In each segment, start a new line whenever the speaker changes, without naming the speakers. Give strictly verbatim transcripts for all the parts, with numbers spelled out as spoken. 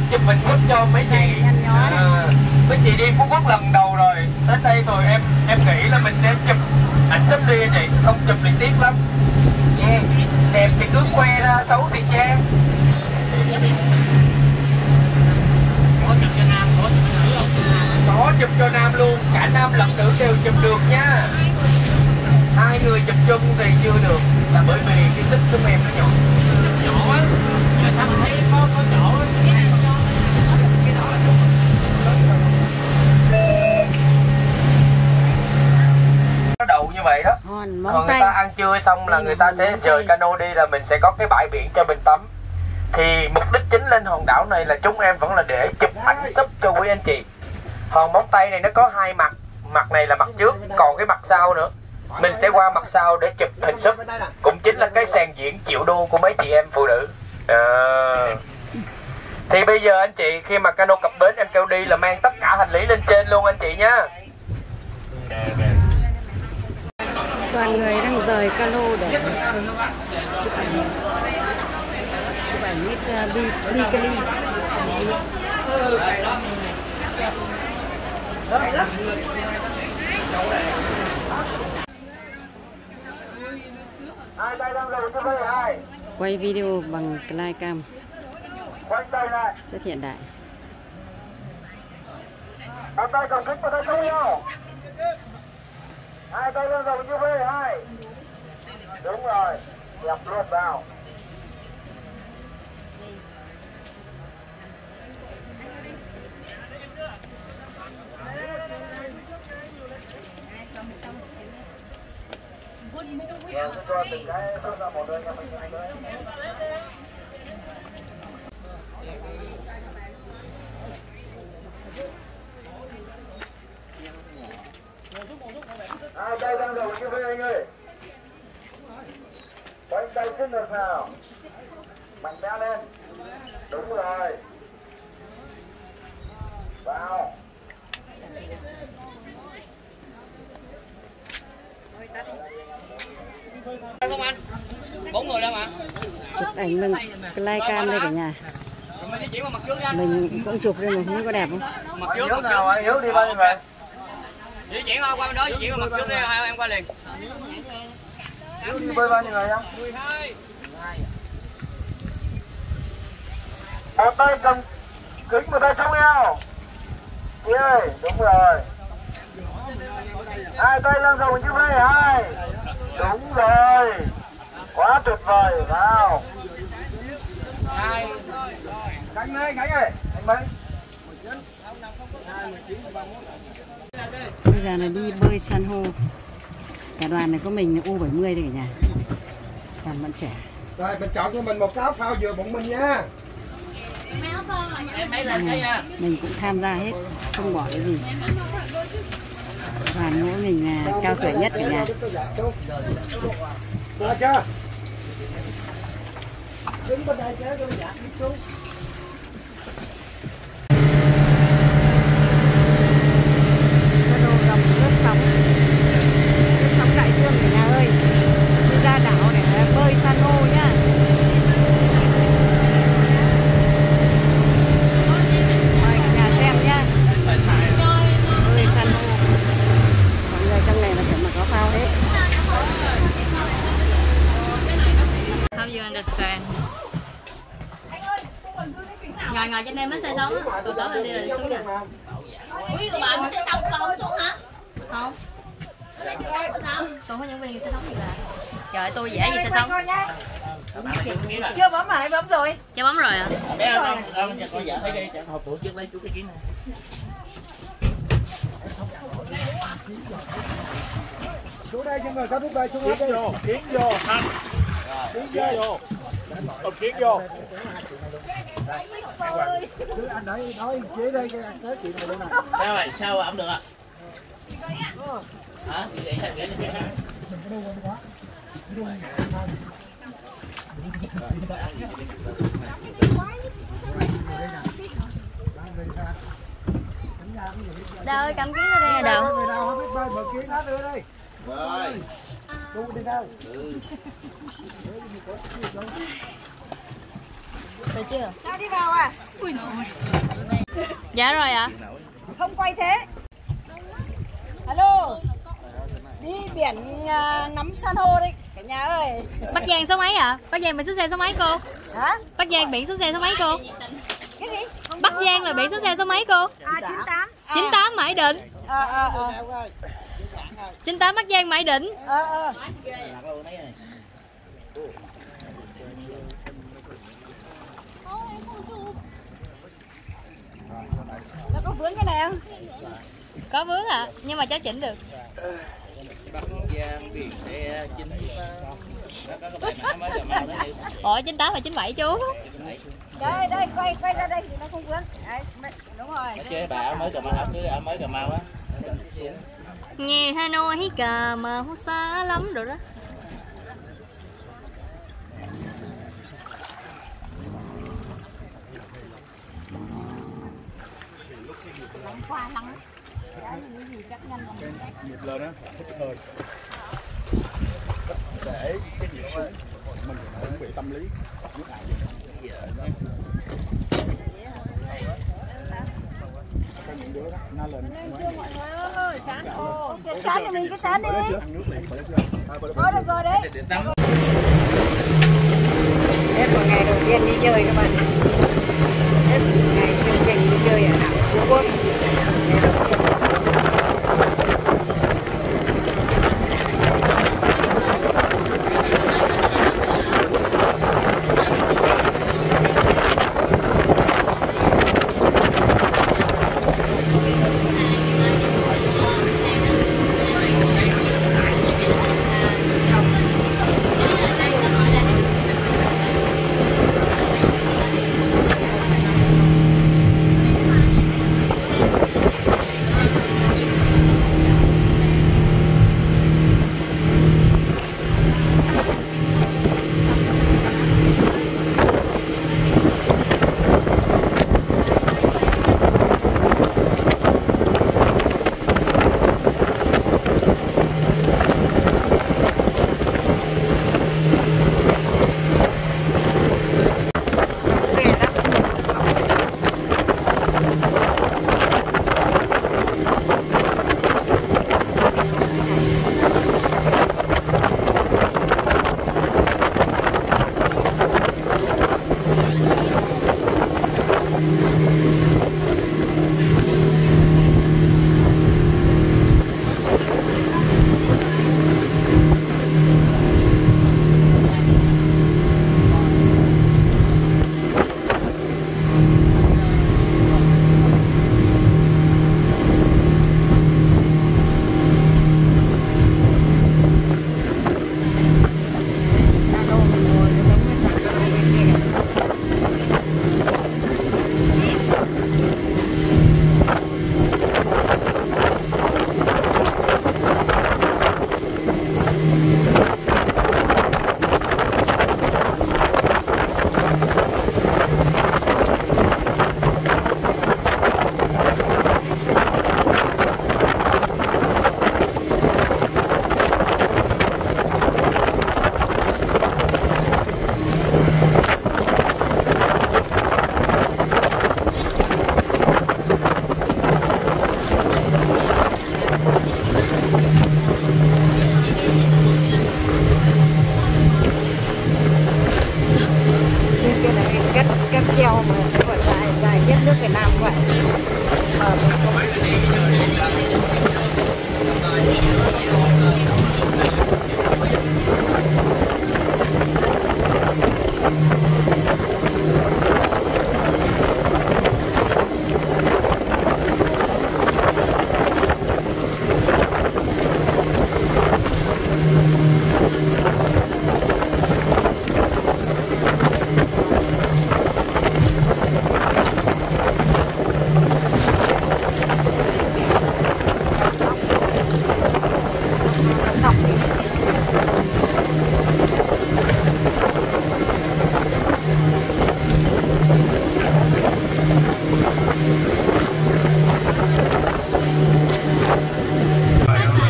chụp hình giúp cho mấy chị. À, mấy chị đi Phú Quốc lần đầu rồi, tới đây rồi em em nghĩ là mình nên chụp ảnh sắp đi anh chị, không chụp thì tiếc lắm. Yeah. Đẹp thì cứ khoe ra, xấu thì che. Có chụp cho nam, có chụp cho nữ không? Có chụp cho nam luôn, cả nam lẫn nữ đều chụp được nha. Hai người chụp chung thì chưa được, là bởi vì cái sức của em nó nhỏ. Nhỏ á, giờ sao mình thấy có có chỗ cái đó là xúc. Nó đậu như vậy đó. Còn người ta ăn trưa xong là người ta sẽ rời cano đi, là mình sẽ có cái bãi biển cho mình tắm. Thì mục đích chính lên hòn đảo này là chúng em vẫn là để chụp ảnh súp cho quý anh chị. Hòn móng tay này nó có hai mặt, mặt này là mặt trước, còn cái mặt sau nữa. Mình sẽ qua mặt sau để chụp hình súp, cũng chính là cái sàn diễn triệu đô của mấy chị em phụ nữ. À. Thì bây giờ anh chị khi mà cano cập bến em kêu đi là mang tất cả hành lý lên trên luôn anh chị nhá.
Toàn người đang rời cano để chụp ảnh chụp ảnh with đi đi Cali. Quay video bằng flycam rất hiện đại.
Hai tay cầm kích vào đây chung nhau. Hai tay lên rồng như vê hai. Đúng rồi, đẹp luôn vào. Rồi, tôi cho từng cái xuất ra một nơi cho mình hai nơi. Hai tay đang đầu như vậy anh ơi. Quanh tay xin được nào. Mạnh mẽ lên. Đúng rồi. Vào.
Không anh? Bốn người đâu mà.
Chụp ảnh bằng flycam đây cả nhà. Mình cũng chụp đây mà không biết có đẹp không?
Mặt trước
Hiếu nào anh Hiếu đi bao nhiêu vậy?
Di chuyển qua bên đó, di chuyển qua mặt trước đi, hai em qua liền.
Hiếu đi bơi bao nhiêu người em?
mười hai.
Một tay cầm kính, một tay chống eo. Chị ơi, đúng rồi. Hai tay lên rồng như vậy hai. Đúng rồi. Quá tuyệt vời, vào. Hai. Khánh ơi, Khánh ơi. Khánh mấy?
Bây giờ là đi bơi san hô. Cả đoàn này có mình là U bảy mươi đây cả nhà. Toàn bạn trẻ.
Rồi mình chọn cho mình một cái áo phao vừa bụng mình nha.
Em lấy lên cái nha.
Mình cũng tham gia hết, không bỏ cái gì. Đoàn mỗi mình là cao tuổi nhất cả nhà.
Rồi chưa? Đứng bên đây kéo cho dạ đi xuống.
Sóng nước sóng đại dương cả nhà ơi, đi ra đảo để bơi san hô nhá. Mời cả nhà xem nhá, bơi san hô. Mọi người trong này là phải mặc áo phao hết.
How you understand? Ngồi ngồi trên đây mới xe sống á, rồi đó mình đi rồi đi xuống nè.
Ui, của bạn xe sống còn không xuống hả?
Không.
Xe sống của sao?
Còn có nhân viên xe sống gì là. Trời tôi dễ gì xe sống.
Chưa bấm mà, bấm rồi.
Chưa bấm rồi à?
Bé không, không, con vợ thấy đi, hộp tổ chức lấy chú cái kiến này.
Xuống đây cho người có biết bơi xuống hết đi.
Kiến vô, hành. Kiến vô. Ôm kiến vô.
Anh đợi nói chế đây cái tới chuyện này luôn nè.
Sao vậy? Sao ổng được ạ? Hả? Chị nghĩ sao nghĩ là
Đâu cầm kiến ra đây đâu.
Người nào không biết bơi mở kiến hết đưa đây.
rồi.
Tôi đi đâu?
Ừ.
Được chưa?
Sao đi vào à?
Dạ rồi ạ.
Không quay thế. Alo. Đi biển uh, ngắm san hô đi cả nhà ơi.
Bắc Giang số mấy ạ? À? Bắc Giang biển số xe số mấy cô?
Hả?
Bắc Giang biển số xe số mấy cô?
Cái gì?
Bắc Giang là biển số xe số mấy cô?
À chín tám.
chín tám Mãi Định.
Ờ ờ ờ.
chín tám Bắc Giang Mãi Định.
Ờ ờ. Nó có vướng cái này không?
Có vướng ạ, à, nhưng mà cháu chỉnh được.
Bắc Giang biển xe chín tám.
Ủa chín tám và chín bảy chú.
Đây đây quay quay ra đây thì nó không vướng. Đấy, đúng rồi.
Chứ bà ở mới Cà Mau, cứ ở mới Cà Mau á.
Nghe Hà Nội Cà Mau xa lắm rồi đó.
Qua lắm. Đấy, cái gì chắc nhanh lắm.
Nhịp lên á, hít hơi. Để cái nhịp xuống, mình cũng bị tâm lý. Nước ải. Có những đứa đó, nó lên.
Chán ô. Chán thì mình cứ chán đi. Thôi được rồi đấy. Hết một ngày đầu tiên đi chơi các bạn. Hết một ngày chương trình đi chơi ở đảo Phú Quốc.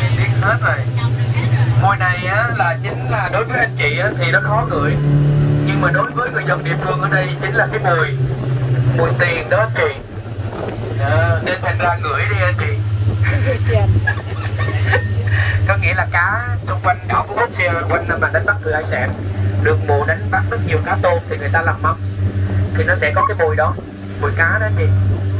Mùi này á, là chính là đối với anh chị á, thì nó khó ngửi, nhưng Nhưng mà đối với người dân địa phương ở đây chính là cái mùi mùi tiền đó anh chị. À, nên thành ra ngửi đi anh chị. Có nghĩa là cá xung quanh đảo Phú Quốc, quanh năm mà đánh bắt thủy hải sản, được mùa đánh bắt rất nhiều cá tôm thì người ta làm mắm thì nó sẽ có cái mùi đó, mùi cá đó anh chị.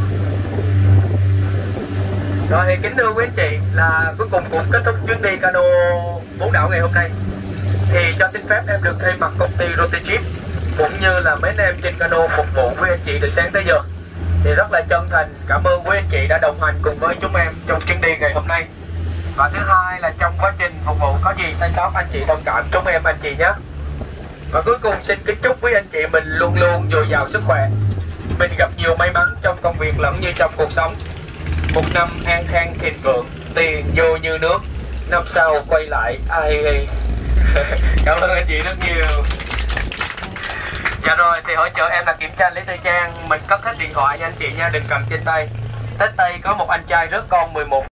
Rồi thì kính thưa quý anh chị, là cuối cùng cũng kết thúc chuyến đi cano bốn đảo ngày hôm nay. Thì cho xin phép em được thay mặt công ty Rotichip cũng như là mấy anh em trên cano phục vụ với anh chị từ sáng tới giờ, thì rất là chân thành cảm ơn quý anh chị đã đồng hành cùng với chúng em trong chuyến đi ngày hôm nay. Và thứ hai là trong quá trình phục vụ có gì sai sót anh chị thông cảm chúng em anh chị nhé. Và cuối cùng xin kính chúc quý anh chị mình luôn luôn dồi dào sức khỏe, mình gặp nhiều may mắn trong công việc lẫn như trong cuộc sống. Một năm an khang thịnh vượng, tiền vô như nước, năm sau quay lại ai. Cảm ơn anh chị rất nhiều. Dạ rồi, thì hỗ trợ em là kiểm tra lấy tư trang, mình cất hết điện thoại nha anh chị nha, đừng cầm trên tay. Tết Tây có một anh trai rớt con mười một